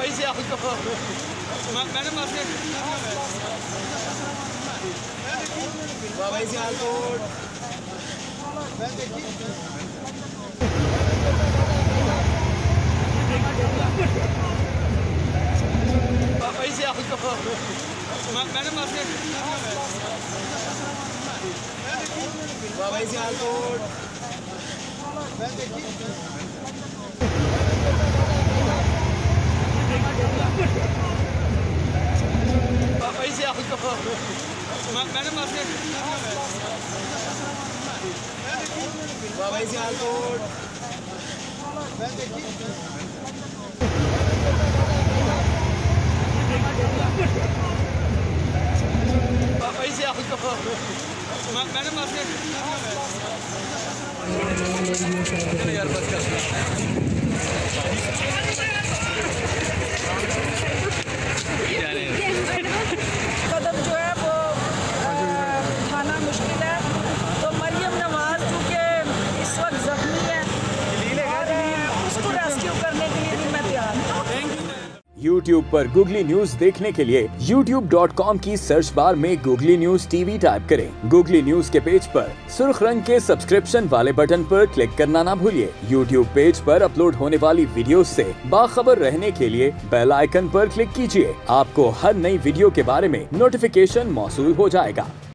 से आपको मैडम आपके सियालकोट से आपको मैडम आपके सियालकोट से आपको मैडम आपके सियालकोट से आपको मैडम आपके यार बस कर कदम जो है वो उठाना मुश्किल है। तो मरियम नवाज चूँकि इस वक्त जख्मी है और उसको रेस्क्यू करने के लिए भी मैं तैयार हूँ। YouTube पर गूगली न्यूज देखने के लिए youtube.com की सर्च बार में गूगली न्यूज टीवी टाइप करें। गूगली न्यूज के पेज पर सुर्ख रंग के सब्सक्रिप्शन वाले बटन पर क्लिक करना ना भूलिए। YouTube पेज पर अपलोड होने वाली वीडियोस से बाखबर रहने के लिए बेल आइकन पर क्लिक कीजिए। आपको हर नई वीडियो के बारे में नोटिफिकेशन मौसूल हो जाएगा।